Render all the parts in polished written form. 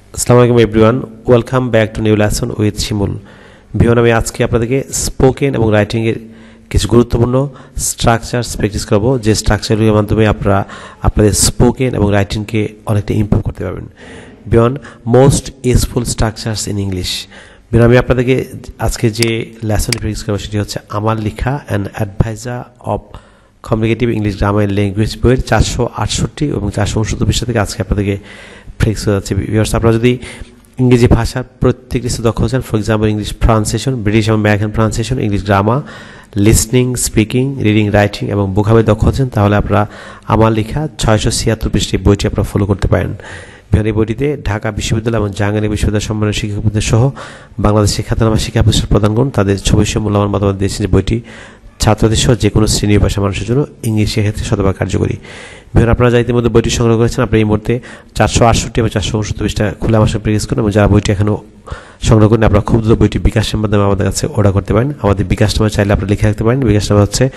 আসসালামু আলাইকুম everyone, welcome back to new lesson with Shimul. ভিওন, আমি আজকে আপনাদেরকে স্পোকেন এবং রাইটিংয়ের কিছু গুরুত্বপূর্ণ স্ট্রাকচারস প্র্যাকটিস করবো, যে স্ট্রাকচারগুলোর মাধ্যমে আপনারা আপনাদের স্পোকেন এবং রাইটিংকে অনেকটা ইমপ্রুভ করতে পারবেন। ভিওন, most useful structures in English. ভিওন, আমি আপনাদেরকে আজকে যে লেসনটি প্র্যাকটিস করবো সেটি হচ্ছে আমার লেখা and adviser of communicative English grammar and language বইয়ের 468 এবং 469 পৃষ্ঠা থেকে আজকে আপনাদেরকে প্র্যাকটিস করা যাচ্ছে। ভিউয়ার্স, আপনারা যদি ইংরেজি ভাষার প্রত্যেক কিছু দক্ষ হচ্ছেন, for example English pronunciation, British এবং American pronunciation, English grammar, listening, speaking, reading, writing এবং ভোকাবুলারি দক্ষ হচ্ছেন, তাহলে আপনারা আমার লেখা 676 পৃষ্ঠার বইটি আপনারা ফলো করতে পারেন। এই বইটিতে ঢাকা বিশ্ববিদ্যালয় এবং জাহাঙ্গীর বিশ্ববিদ্যালয় সম্মানের শিক্ষকদের সহ বাংলাদেশের খ্যাতনামা শিক্ষা প্রতিষ্ঠান প্রদানগণ তাদের ছবিসহ মূল্যবান মতামত দিয়েছেন যে বইটি ছাত্রদের সহ যে কোনো শ্রেণী ভাষা মানুষের জন্য ইংলিশ শেখাতে শতভাগ কার্যকরী। বিভিন্ন আপনারা যা ইতিমধ্যে বইটি সংগ্রহ করেছেন, আপনারা এই মুহূর্তে 468 এবং 469 পৃষ্ঠা খুলে আমার সঙ্গে প্র্যাকটিস করুন, এবং যারা বইটি এখনও সংগ্রহ করেন আপনারা খুব দ্রুত বইটি বিকাশের মাধ্যমে আমাদের কাছে অর্ডার করতে পারেন। আমাদের বিকাশ নাম্বার চাইলে আপনারা লিখে রাখতে পারেন। বিকাশ নাম্বার হচ্ছে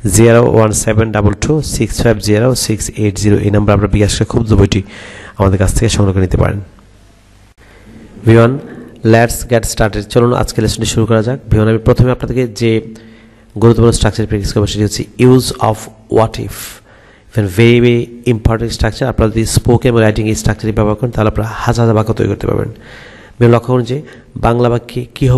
01722650680। এই নাম্বার আপনারা বিকাশে খুব দ্রুত বইটি আমাদের কাছ থেকে সংগ্রহ করে নিতে পারেন। ভিওয়ান, লেটস গেট স্টার্টেড। চলুন আজকে লেসনটি শুরু করা যাক। ভিওয়ান, আমি প্রথমে আপনাদেরকে যে গুরুত্বপূর্ণ স্ট্রাকচার প্র্যাকটিস করবো সেটি হচ্ছে use of what if. Very very important structure. আপনারা যদি স্পোকেন এবং রাইটিং এই স্ট্রাকচারটি ব্যবহার করেন তাহলে আপনারা হাজার হাজার বাক্য তৈরি করতে পারবেন। লক্ষ্য করুন যে বাংলা বাক্যে কী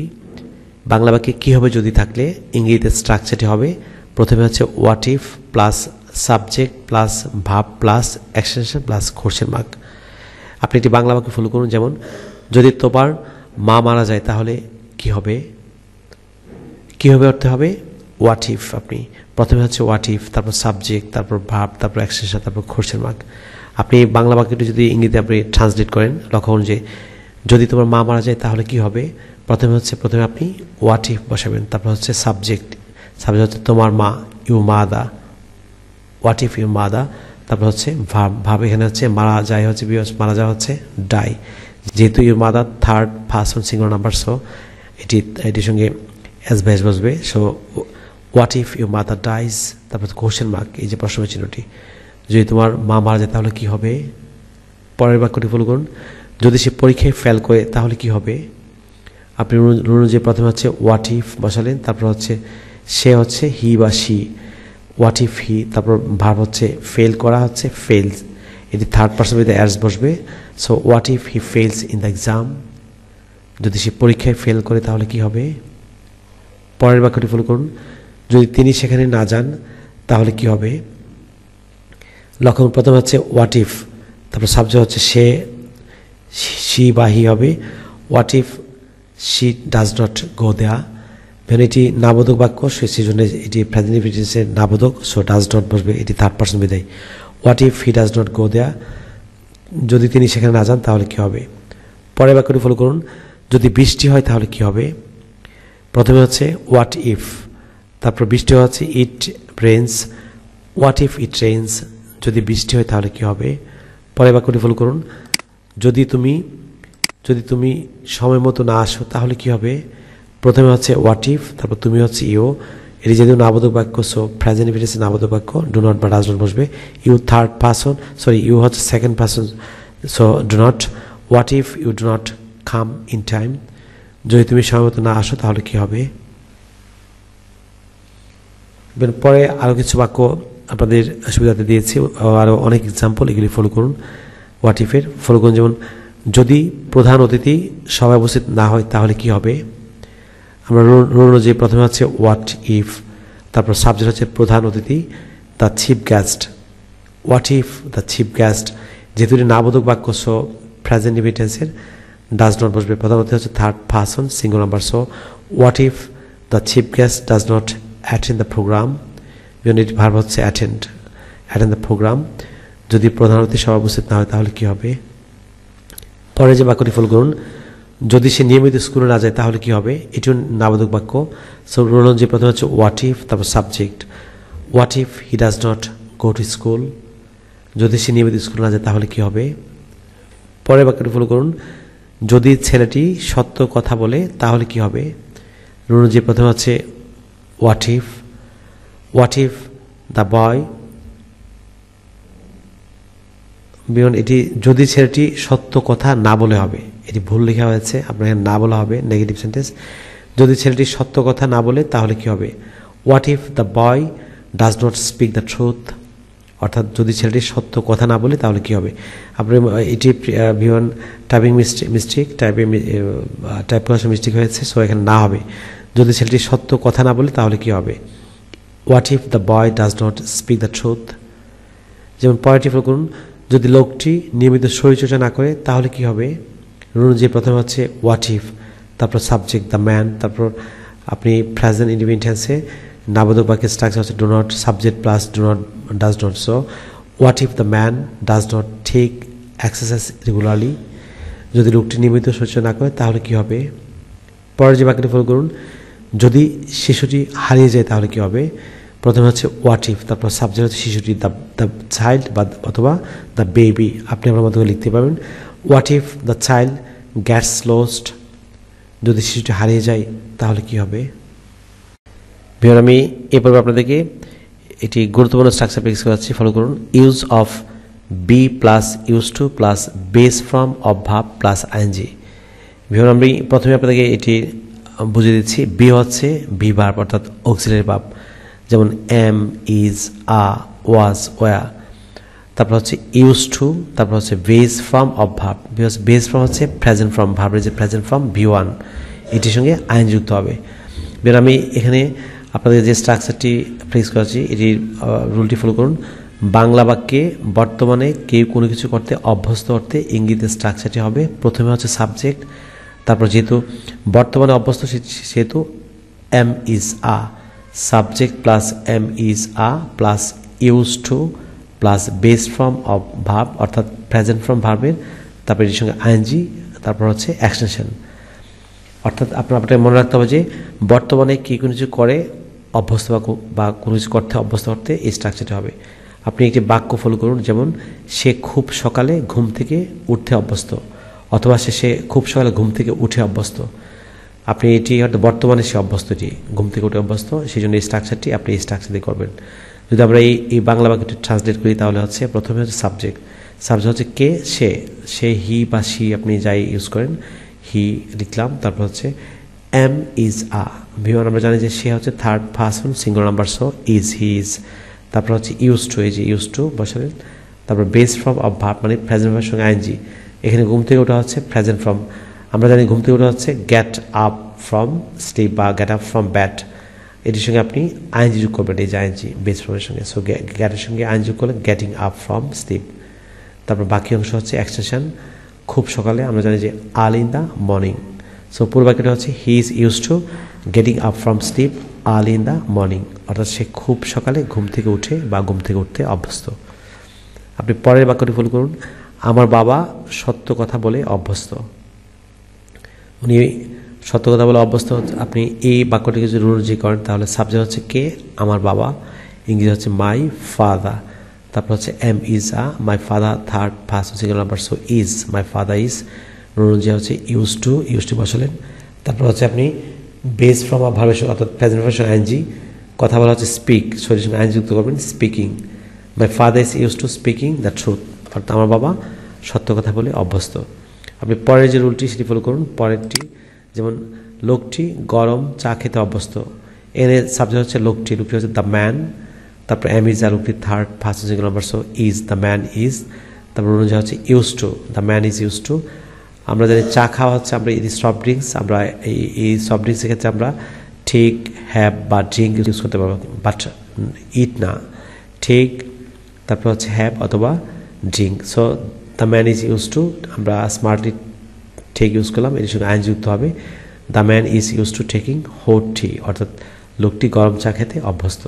হবে যদি থাকলে ইংরেজিতে স্ট্রাকচারটি হবে প্রথমে হচ্ছে what if plus subject plus verb plus extension plus question mark. আপনি একটি বাংলা বাক্য ফলো করুন, যেমন যদি তোমার মা মারা যায় তাহলে কী হবে অর্থে হবে হোয়াট ইফ। আপনি প্রথমে হচ্ছে হোয়াট ইফ, তারপর সাবজেক্ট, তারপর ভার্ব, তারপর এক্সটেনশন, তারপর কোশ্চেন মার্ক। আপনি বাংলা বাক্যটি যদি ইংরেজিতে আপনি ট্রান্সলেট করেন, লক্ষ্য করুন যে যদি তোমার মা মারা যায় তাহলে কি হবে, প্রথমে আপনি হোয়াট ইফ বসাবেন, তারপর হচ্ছে সাবজেক্ট হচ্ছে তোমার মা, ইউ মাদা, হোয়াট ইফ ইউ মাদা, তারপর হচ্ছে ভার্ব এখানে হচ্ছে মারা যায় হচ্ছে ডাই। যেহেতু you mother third person singular number, so এটির সঙ্গে অ্যাজ ভেস বসবে। So what if your mother dies, তারপর কোশ্চেন মার্ক, এই যে প্রশ্ন চিহ্নটি। যদি তোমার মা মারা যায় তাহলে কি হবে। পরের বাক্যটি ফলো করুন, যদি সে পরীক্ষায় ফেল করে তাহলে কি হবে। আপনি রুল যে প্রথমে হচ্ছে হোয়াট ইফ বসালেন, তারপর হচ্ছে সে হচ্ছে হি বা শি, হোয়াট ইফ হি, তারপর ভার্ব হচ্ছে ফেল করা হচ্ছে ফেলস, এটি থার্ড পারসন উইথ অ্যাজ বসবে। So what if he fails in the exam, যদি সে পরীক্ষায় ফেল করে তাহলে কি হবে। পরের বাক্যটি ফলো করুন, যদি তিনি সেখানে না যান তাহলে কি হবে। লক্ষণ প্রথম হচ্ছে হোয়াট ইফ, তারপর সাবজেক্ট হচ্ছে শি বা হি হবে, what if she does not go দেয়া। এটি নাবোধক বাক্য, সেই জন্য এটি প্রেজেন্ট ইনডিফিনিটের নাবোধক, সো ডাজ নট বসবে, এটি থার্ড পারসন বিদায়। What if he does not go দেয়া, যদি তিনি সেখানে না যান তাহলে কি হবে। পরের বাক্যটি ফলো করুন, যদি বৃষ্টি হয় তাহলে কি হবে। প্রথমে হচ্ছে হোয়াট ইফ, তারপর বৃষ্টি হচ্ছে it rains, what if it rains, যদি বৃষ্টি হয় তাহলে কি হবে। পরের বাক্যটি ফলো করুন, যদি তুমি সময় মতো না আসো তাহলে কি হবে। প্রথমে হচ্ছে হোয়াট ইফ, তারপর তুমি হচ্ছে ইউ, এটি যেহেতু নাবোধক বাক্য, সো প্রেজেন্ট ইনডিফিনিট নাবোধক বাক্য, ডু নট বা ডাজ নট বসবে। ইউ থার্ড পারসন, ইউ হচ্ছে second person, so do not. What if you do not come in time, যদি তুমি সময় মতো না আসো তাহলে কি হবে। পরে আরও কিছু বাক্য আপনাদের সুবিধাতে দিয়েছি, আরও অনেক এক্সাম্পল, এগুলি ফলো করুন। হোয়াট ইফের ফলো করুন, যেমন যদি প্রধান অতিথি সভায় উপস্থিত না হয় তাহলে কি হবে। আমরা রুল যে প্রথমে হচ্ছে হোয়াট ইফ, তারপর সাবজেক্ট হচ্ছে প্রধান অতিথি, the chief guest, what if the chief guest, যেহেতু এটি নাবোধক বাক্য, সো প্রেজেন্ট ইনডিফিনিটের ডাজ নট বসবে। প্রধান অতিথি হচ্ছে third person singular number, so what if the chief guest does not attend the programme. Unit verb হচ্ছে অ্যাটেন্ড দ্য প্রোগ্রাম, যদি প্রধান অতিথি সভা উপস্থিত না হয় তাহলে কি হবে। পরে যে বাক্যটি ফলো করুন, যদি সে নিয়মিত স্কুলে না যায় তাহলে কি হবে, এটিও নাবোধক বাক্য। সো রুল যে প্রথমে হচ্ছে হোয়াট ইফ, তারপর subject, what if he does not go to school, যদি সে নিয়মিত স্কুলে না যায় তাহলে কি হবে। পরের বাক্যটি ফলো করুন, যদি ছেলেটি সত্য কথা বলে তাহলে কি হবে। রুল যে প্রথমে হচ্ছে হোয়াট ইফ দ্য বয় বিয়ন এটি যদি ছেলেটি সত্য কথা না বলে হবে, এটি ভুল লেখা হয়েছে, আপনার এখানে না বলা হবে, নেগেটিভ সেন্টেন্স। যদি ছেলেটি সত্য কথা না বলে তাহলে কি হবে? What if the boy does not speak the truth, অর্থাৎ যদি ছেলেটি সত্য কথা না বলে তাহলে কি হবে? আপনি এটি বিয়ন টাইপিং মিস্টেক টাইপ করার মিস্টেক হয়েছে, সো এখানে না হবে। যদি ছেলেটি সত্য কথা না বলে তাহলে কি হবে? What if the boy does not speak the truth. যেমন পরেরটি ফলো করুন, যদি লোকটি নিয়মিত শরীরচর্চা না করে তাহলে কি হবে? রুল যে প্রথমে হচ্ছে হোয়াট ইফ, তারপর সাবজেক্ট দ্য ম্যান, তারপর আপনি প্রেজেন্ট ইন্ডিপেন্ডেন্ট টেন্সে নাবোধক বাক্যের স্ট্রাকচার হচ্ছে do not, subject plus do not, does not. So what if the man does not take exercise regularly, যদি লোকটি নিয়মিত শরীরচর্চা না করে তাহলে কি হবে? পরের যে বাক্যটি ফলো করুন, যদি শিশুটি হারিয়ে যায় তাহলে কি হবে? প্রথমে হচ্ছে হোয়াট ইফ, তারপর সাবজেক্ট হচ্ছে শিশুটি, দ্য চাইল্ড বা অথবা দ্য বেবি, আপনি আপনার মতো লিখতে পারবেন। What if the child gets lost, যদি শিশুটি হারিয়ে যায় তাহলে কি হবে? বিহার আমি এ পর্বে আপনাদেরকে এটি গুরুত্বপূর্ণ স্ট্রাকচার প্র্যাকটিস করাচ্ছি, ফলো করুন। Use of be plus use to plus base form of verb plus I N G. বিহার আমি প্রথমে আপনাদেরকে এটি বুঝিয়ে দিচ্ছি। বি হচ্ছে বি ভার্ব অর্থাৎ অক্সিলারি ভার্ব, যেমন am, is, are, was, were. তারপর হচ্ছে ইউজ টু, তারপর হচ্ছে base form of verb, because base form হচ্ছে প্রেজেন্ট ফর্ম, ভার্বের যে প্রেজেন্ট ফর্ম ভি1, এটির সঙ্গে আইন যুক্ত হবে। বিকজ আমি এখানে আপনাদের যে স্ট্রাকচারটি প্র্যাকটিস করাচ্ছি এটির রুলটি ফলো করুন। বাংলা বাক্যে বর্তমানে কেউ কোনো কিছু করতে অভ্যস্ত অর্থে ইঙ্গিতের স্ট্রাকচারটি হবে প্রথমে হচ্ছে সাবজেক্ট, তারপর যেহেতু বর্তমানে অভ্যস্ত সেহেতু am is are, subject plus am is are plus use to plus base form of verb অর্থাৎ প্রেজেন্ট ফর্ম ভার্বের, তারপর এটির সঙ্গে আইএনজি, তারপর হচ্ছে এক্সটেনশন। অর্থাৎ আপনাকে মনে রাখতে হবে যে বর্তমানে কী কোনো কিছু করে অভ্যস্ত বা কোনো কিছু করতে অভ্যস্ত করতে এই স্ট্রাকচারটি হবে। আপনি একটি বাক্য ফলো করুন, যেমন সে খুব সকালে ঘুম থেকে উঠতে অভ্যস্ত, অথবা সে খুব সকালে ঘুম থেকে উঠে অভ্যস্ত। আপনি এটি হয়তো বর্তমানে সে অভ্যস্ত, এটি ঘুম থেকে উঠে অভ্যস্ত, সেই জন্য এই স্ট্রাকচারটি আপনি এই স্ট্রাকচার দিয়ে করবেন। যদি আমরা এই বাংলা বাক্যটি ট্রান্সলেট করি তাহলে হচ্ছে প্রথমে হচ্ছে সাবজেক্ট, সাবজেক্ট হচ্ছে কে, সে হি বা সি, আপনি যাই ইউজ করেন, হি লিখলাম। তারপর হচ্ছে এম ইজ আ, ভিওয়ান আমরা জানি যে সে হচ্ছে third person singular number, so is, he is. তারপর হচ্ছে ইউজ টু, এই যে ইউজ টু বসালেন। তারপর বেস ফর্ম অফ ভার্ব মানে প্রেজেন্ট ভার্বের সঙ্গে আইএনজি। এখানে ঘুম থেকে ওঠা হচ্ছে প্রেজেন্ট ফর্ম, আমরা জানি ঘুম থেকে ওঠা হচ্ছে গেট আপ ফ্রম স্লিপ বা গেট আপ ফ্রম ব্যাড, এটির সঙ্গে আপনি আইএনজি যোগ করবেন, এই যে আইএনজি বেস ফর্মের সঙ্গে। সো গেটের সঙ্গে আইএনজি যোগ করলে গেটিং আপ ফ্রম স্লিপ। তারপর বাকি অংশ হচ্ছে এক্সটেনশন, খুব সকালে, আমরা জানি যে early in the morning. So পুরো বাক্যটা হচ্ছে he is use to getting up from sleep early in the morning, অর্থাৎ সে খুব সকালে ঘুম থেকে উঠে বা ঘুম থেকে উঠতে অভ্যস্ত। আপনি পরের বাক্যটি ফলো করুন। আমার বাবা সত্য কথা বলে অভ্যস্ত, উনি সত্য কথা বলে অভ্যস্ত। আপনি এই বাক্যটিকে যদি রুলজি করেন তাহলে সাবজেক্ট হচ্ছে কে, আমার বাবা, ইংরেজি হচ্ছে মাই ফাদার, তারপর হচ্ছে am is are, my father third first single number, so is, my father is. রুলজি হচ্ছে ইউজ টু বসালেন। তারপর হচ্ছে আপনি বেস ফ্রম অফ ভার্বের সঙ্গে অর্থাৎ প্রেজেন্ট ভার্বের সঙ্গে আইএনজি, কথা বলা হচ্ছে স্পিক, শরীরের সঙ্গে আইএনজি যুক্ত করবেন speaking. My father is use to speaking the truth, অর্থাৎ আমার বাবা সত্য কথা বলে অভ্যস্ত। আপনি পরের যে রুলটি সেটি ফলো করুন। পরেরটি যেমন লোকটি গরম চা খেতে অভ্যস্ত, এর সাবজেক্ট হচ্ছে লোকটি হচ্ছে দ্য ম্যান, তারপর এম ইজ আ, লোকটি third first single number, so is, the man is. তারপর অনুযায়ী হচ্ছে use to, the man is use to. আমরা জানি চা খাওয়া হচ্ছে, আমরা এই সফট ড্রিঙ্কস, আমরা এই সফট ড্রিঙ্কসের ক্ষেত্রে আমরা ঠিক, হ্যাভ বা ড্রিঙ্ক ইউজ করতে পারবো, বাট ইট না, ঠিক, তারপর হচ্ছে হ্যাভ অথবা drink. So the man is use to, আমরা স্মার্টলি ঠিক ইউজ করলাম, এর সঙ্গে আইন যুক্ত হবে। The man is use to taking hot tea, অর্থাৎ লোকটি গরম চা খেতে অভ্যস্ত।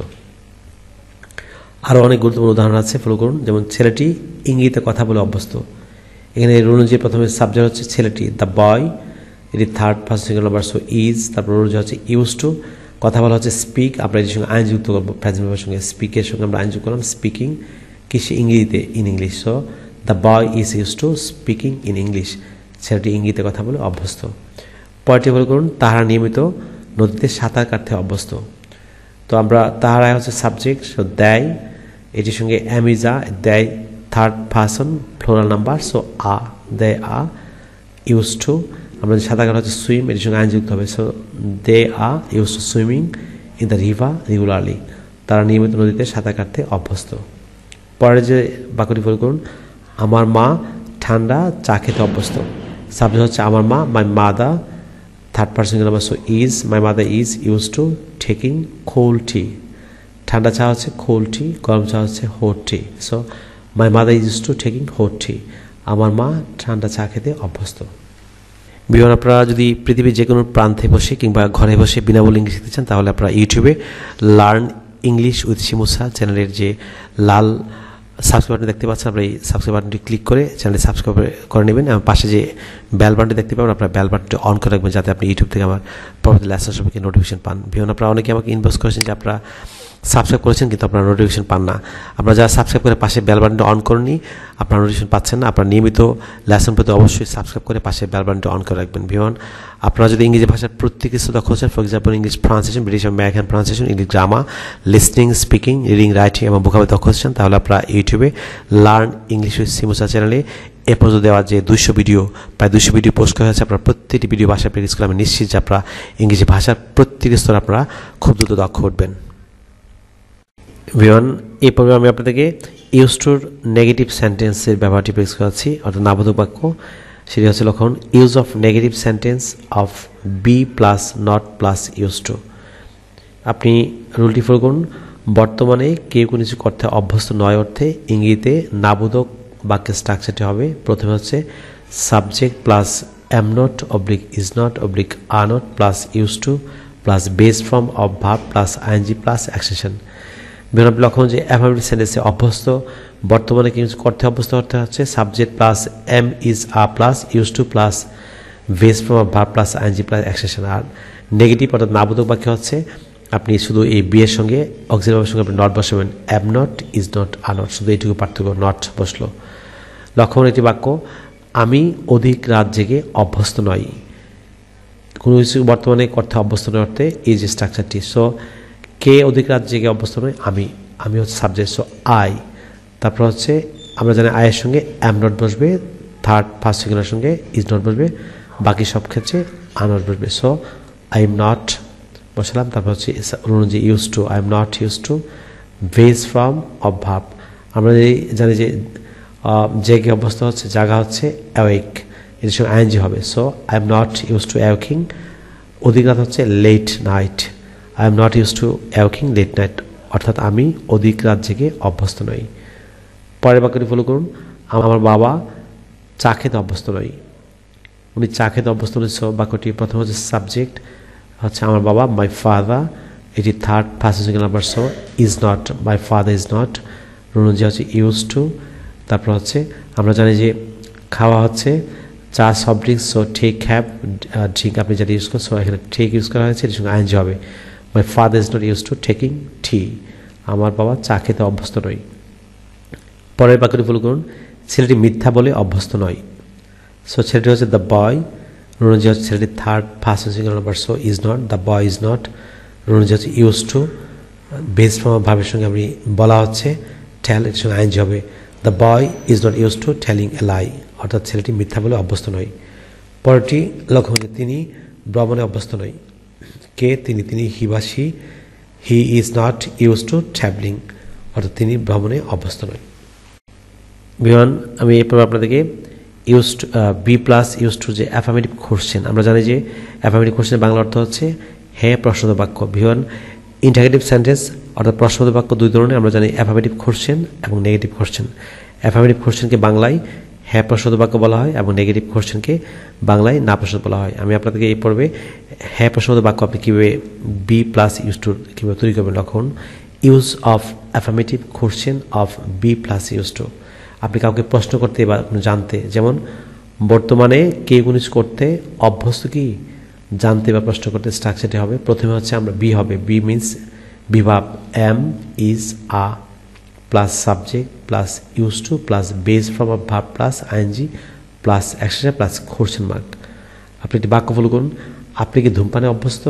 আরও অনেক গুরুত্বপূর্ণ উদাহরণ আছে, ফলো করুন। যেমন ছেলেটি ইঙ্গিতে কথা বলে অভ্যস্ত, এখানে রুল অনুযায়ী প্রথমে সাবজেক্ট হচ্ছে ছেলেটি, দ্য বয়, এটি third first single number, so is. তারপর রুল হচ্ছে ইউজ টু, কথা বলা হচ্ছে স্পিক, আমরা এর সঙ্গে আইন যুক্ত করবো প্রেজেন্ট ভার্বের সঙ্গে, স্পিকের সঙ্গে আমরা আইন যুক্ত করলাম স্পিকিং, কিসে, ইংরেজিতে, in English. So the boy is use to speaking in English, ছেলেটি ইঙ্গিতে কথা বলে অভ্যস্ত। পরেরটি ফলো করুন। তাহারা নিয়মিত নদীতে সাঁতার কাটতে অভ্যস্ত, তো আমরা তাহারা হচ্ছে সাবজেক্ট, সো দেয়, এটির সঙ্গে অ্যামিজা, দেয় third person plural number, so they are used to. আমরা সাঁতার কাটা হচ্ছে সুইম, এটির সঙ্গে যুক্ত হবে, so they are used to swimming in the river regularly. তারা নিয়মিত নদীতে সাঁতার কাটতে অভ্যস্ত। পরের যে বাক্যটি ফলো করুন, আমার মা ঠান্ডা চা খেতে অভ্যস্ত। সাবজেক্ট হচ্ছে আমার মা, my mother, third person number, so is, my mother is use to taking cold tea. ঠান্ডা চা হচ্ছে কোল্ড টি, গরম চা হচ্ছে hot tea, so my mother is to taking hot tea. আমার মা ঠান্ডা চা খেতে অভ্যস্ত। বিমান আপনারা যদি পৃথিবীর যে কোনো প্রান্তে বসে কিংবা ঘরে বসে বিনামূল্যে ইংলিশ শিখতে চান, তাহলে আপনারা ইউটিউবে লার্ন ইংলিশ উইথ শিমুসা চ্যানেলের যে লাল সাবস্ক্রাইব বাটন দেখতে পাচ্ছেন, আপনারা এই সাবস্ক্রাইব বাটনটি ক্লিক করে চ্যানেলটি সাবস্ক্রাইব করে নেবেন এবং পাশে যে বেল বাটনটি দেখতে পাবেন, আপনারা বেল বাটনটি অন করে রাখবেন যাতে আপনি ইউটিউব থেকে আমার পরবর্তী লেসন সম্পর্কে নোটিফিকেশন পান। বিমান আপনারা অনেকে আমাকে ইনবক্স করেছেন যে আপনারা সাবস্ক্রাইব করেছেন কিন্তু আপনারা নোটিফিকেশন পান না। আপনারা যারা সাবস্ক্রাইব করে পাশে বেল বাটনটি অন করেননি, আপনারা নোটিফিকেশন পাচ্ছেন না। আপনারা নিয়মিত লেসন পেতে অবশ্যই সাবস্ক্রাইব করে পাশে বেল বাটনটি অন করে রাখবেন। বিমান আপনারা যদি ইংরেজি ভাষার প্রত্যেক কিছু দক্ষ হচ্ছেন, for example English pronunciation, British American pronunciation, English grammar, listening, speaking, reading, writing এবং ভোকাবুলারি দক্ষ হচ্ছেন, তাহলে আপনারা ইউটিউবে লার্ন ইংলিশ উইথ শিমুসা চ্যানেলে এ পর্যন্ত দেওয়া যে 200 ভিডিও, প্রায় 200 ভিডিও পোস্ট করা হয়েছে, আপনারা প্রত্যেকটি ভিডিও ভাষায় প্র্যাকটিস করে আমি নিশ্চিত যে আপনারা ইংরেজি ভাষার প্রত্যেক স্তরে আপনারা খুব দ্রুত দক্ষ উঠবেন। ভিওয়ান, এই পর্বে আমি আপনাদেরকে ইউজ টুর নেগেটিভ সেন্টেন্সের ব্যবহারটি প্র্যাকটিস করাচ্ছি, অর্থাৎ নাবোধক বাক্য। সেটি হচ্ছে লক্ষণ use of negative sentence of be plus not plus use to. আপনি রুলটি ফলো করুন। বর্তমানে কেউ কোনো কিছু করতে অভ্যস্ত নয় অর্থে ইংরেজিতে নাবোধক বাক্যের স্ট্রাকচারটি হবে, প্রথমে হচ্ছে subject plus am not oblique is not oblique are not plus use to plus base form of verb plus ING plus action. বিভিন্ন লক্ষণ যে অ্যাফার্মেটিভ সেন্টেন্সে অভ্যস্ত, বর্তমানে কিছু করতে অভ্যস্ত অর্থে হচ্ছে subject plus am is are plus use to plus base form of verb plus ING plus action. আর নেগেটিভ অর্থাৎ নাবোধক বাক্য হচ্ছে আপনি শুধু এই বি এর সঙ্গে অক্সিলারি ভার্বের সঙ্গে আপনি নট বসাবেন, am not is not are not, শুধু এইটুকু পার্থক্য, নট বসলো। লক্ষণ একটি বাক্য, আমি অধিক রাত জেগে অভ্যস্ত নই। কোনো কিছু বর্তমানে করতে অভ্যস্ত নয় অর্থে এই যে স্ট্রাকচারটি, সো কে অধিক রাত জেগে অভ্যস্ত নয়, আমি হচ্ছে সাবজেক্ট, সো আই। তারপর হচ্ছে আমরা জানি আয়ের সঙ্গে এম নট বসবে, থার্ড ফার্স্ট সিঙ্গুলার সঙ্গে ইজ নট বসবে, বাকি সব ক্ষেত্রে আর নট বসবে, সো আই এম নট বসালাম। তারপর হচ্ছে যে use to, I am not use to, base form of verb. আমরা জানি যে জেগে অবস্থা হচ্ছে জাগা হচ্ছে অ্যাওয়েক, এর সঙ্গে আইএনজি হবে, so I am not use to awaking. অধিক রাত হচ্ছে late night, I am not use to awaking late night, অর্থাৎ আমি অধিক রাত জেগে অভ্যস্ত নই। পরের বাক্যটি ফলো করুন, আমার বাবা চা খেতে অভ্যস্ত নয়। উনি চা খেতে অভ্যস্ত নয়, সো বাক্যটি প্রথম হচ্ছে সাবজেক্ট হচ্ছে আমার বাবা, মাই ফাদার, এটি third first singular number, so is not, my father is not. রুনুজি হচ্ছে ইউজ টু। তারপর হচ্ছে আমরা জানি যে খাওয়া হচ্ছে চা soft drinks, so take have, drink আপনি যেটা ইউজ করেন, সো এখানে টেক ইউজ করা হয়েছে, এর সঙ্গে আইএনজি হবে। My father is not use to taking tea, আমার বাবা চা খেতে অভ্যস্ত নয়। পরের বাক্যটি ফলো করুন, ছেলেটি মিথ্যা বলে অভ্যস্ত নয়। সো ছেলেটি হচ্ছে দ্য বয়, রুনুজি হচ্ছে ছেলেটি third first singular number, so is not, the boy is not. রুনুজি হচ্ছে ইউজ টু, বেস ফর্ম ভাবের সঙ্গে আপনি বলা হচ্ছে টেল, এর সঙ্গে আইএনজি হবে। The boy is not use to telling a lie, অর্থাৎ ছেলেটি মিথ্যা বলে অভ্যস্ত নয়। পরেরটি লক্ষ্য হচ্ছে তিনি ভ্রমণে অভ্যস্ত নয়। কে তিনি হি বা she, he is not use to travelling, অর্থাৎ তিনি ভ্রমণে অভ্যস্ত নয়। বিমান, আমি এরপর আপনাদেরকে use to be plus use to যে অ্যাফার্মেটিভ কোশ্চেন, আমরা জানি যে অ্যাফার্মেটিভ কোশ্চেনের বাংলা অর্থ হচ্ছে হ্যাঁ প্রশ্নবোধক বাক্য। বিমান, ইন্টারগেটিভ সেন্টেন্স অর্থাৎ প্রশ্নবোধক বাক্য দুই ধরনের, আমরা জানি অ্যাফার্মেটিভ কোশ্চেন এবং নেগেটিভ কোশ্চেন। অ্যাফার্মেটিভ কোশ্চেনকে বাংলায় হ্যাঁ প্রশ্নবোধক বাক্য বলা হয় এবং নেগেটিভ কোশ্চেনকে বাংলায় না প্রশ্নবোধক বলা হয়। আমি আপনাদেরকে এই পর্বে হ্যাঁ প্রশ্নবোধক বাক্য আপনি কীভাবে বি প্লাস ইউজ টু কীভাবে তৈরি করবেন। লক্ষণ use of affirmative question of be plus use to. আপনি কাউকে প্রশ্ন করতে বা জানতে, যেমন বর্তমানে কে কোনো কিছু করতে অভ্যস্ত কি জানতে বা প্রশ্ন করতে, স্ট্রাকচারটি হবে প্রথমে হচ্ছে আমরা বি হবে, বি মিনস বিভাব, am is are plus subject plus use to plus base form of verb plus ING plus action plus question mark. আপনি একটি বাক্য ফলো করুন, আপনি কি ধূমপানে অভ্যস্ত,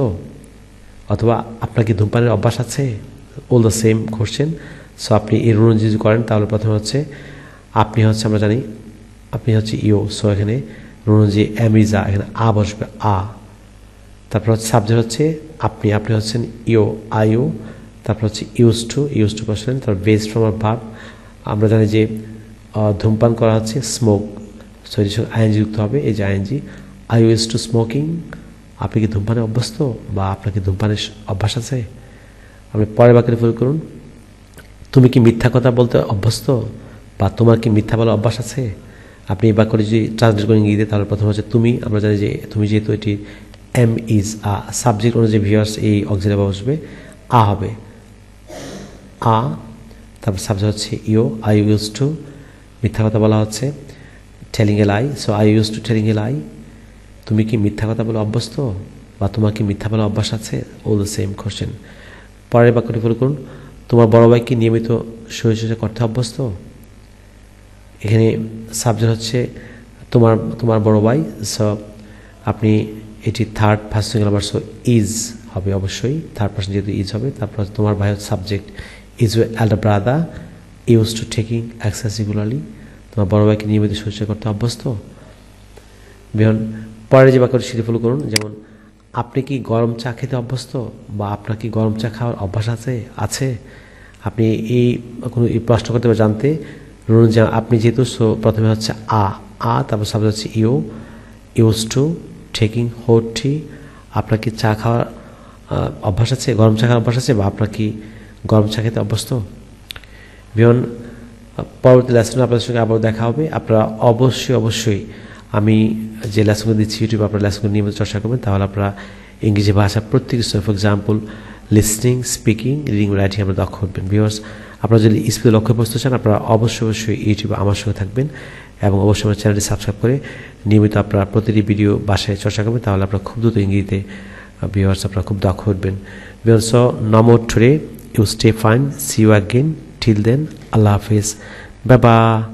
অথবা আপনার কি ধূমপানের অভ্যাস আছে, all the same question. So আপনি এই অনুযায়ী যদি করেন তাহলে প্রথমে হচ্ছে আপনি হচ্ছে আমরা জানি আপনি হচ্ছে ইউ, সো এখানে রুন যে এম ইজ আ, এখানে আ বসবে আ। তারপর হচ্ছে সাবজেক্ট হচ্ছে আপনি, আপনি হচ্ছেন ইউ, আই ইউ। তারপর হচ্ছে ইউজ টু বসলেন। তারপর বেস ফ্রম আর ভার্ব, আমরা জানি যে ধূমপান করা হচ্ছে স্মোক, সো এর সঙ্গে আইএনজি যুক্ত হবে, এই যে ING. I use to smoking, আপনি কি ধূমপানে অভ্যস্ত বা আপনার কি ধূমপানের অভ্যাস আছে। আপনি পরের বাক্যে ফুল করুন, তুমি কি মিথ্যা কথা বলতে অভ্যস্ত বা তোমার কি মিথ্যা বলার অভ্যাস আছে। আপনি এই বাক্যটি যদি ট্রান্সলেট করেন ইংরেজিতে, তাহলে প্রথম হচ্ছে তুমি, আমরা জানি যে তুমি যেহেতু এটি এম ইজ আ, সাবজেক্ট অনুযায়ী ভিউয়ার্স এই অক্সিলারি ভার্ব বসবে আ হবে আ। তারপর সাবজেক্ট হচ্ছে ইউ, আই ইউজ টু, মিথ্যা কথা বলা হচ্ছে telling a lie, so I use to telling a lie. তুমি কি মিথ্যা কথা বলে অভ্যস্ত বা তোমার কি মিথ্যা বলার অভ্যাস আছে, অল দ্য সেম কোশ্চেন। পরের বাক্যটি ফলো করুন, তোমার বড় ভাই কি নিয়মিত শরীরচর্চা করতে অভ্যস্ত। এখানে সাবজেক্ট হচ্ছে তোমার বড় ভাই, সো আপনি এটি third first singular number, so is হবে অবশ্যই, থার্ড পারসন যেহেতু ইজ হবে। তারপর তোমার ভাই হচ্ছে subject, is your elder brother use to taking exercise regularly, তোমার বড় ভাইকে নিয়মিত শরীরচর্চা করতে অভ্যস্ত। বেহন পরের যে বাক্যটি সেটি ফলো করুন, যেমন আপনি কি গরম চা খেতে অভ্যস্ত বা আপনার কি গরম চা খাওয়ার অভ্যাস আছে। আপনি এই কোনো প্রশ্ন করতে বা জানতে ধরুন যে আপনি যেহেতু, সো প্রথমে হচ্ছে আ, তারপর সাবজেক্ট হচ্ছে use to taking hot tea, আপনার কি চা খাওয়ার অভ্যাস আছে, গরম চা খাওয়ার অভ্যাস আছে বা আপনার কি গরম চা খেতে অভ্যস্ত। বিয়ন পরবর্তী লেসনে আপনাদের সঙ্গে আবার দেখা হবে। আপনারা অবশ্যই আমি যে লেসনগুলো দিচ্ছি ইউটিউবে আপনারা লেসনগুলো নিয়মিত চর্চা করবেন, তাহলে আপনারা ইংরেজি ভাষা প্রত্যেক স্তরে, for example listening, speaking, reading, writing আপনারা দক্ষ হবেন। ভিউয়ার্স, আপনারা যদি স্পিডে লক্ষ্যে পৌঁছতে চান, আপনারা অবশ্যই ইউটিউবে আমার সঙ্গে থাকবেন এবং অবশ্যই আমার চ্যানেলটি সাবস্ক্রাইব করে নিয়মিত আপনারা প্রতিটি ভিডিও বাসায় চর্চা করবেন, তাহলে আপনারা খুব দ্রুত ইংরেজিতে ভিউয়ার্স আপনারা খুব দক্ষ হবেন। Viewers, so no more today, you stay fine, see you again, till then, Allah Hafiz, bye bye.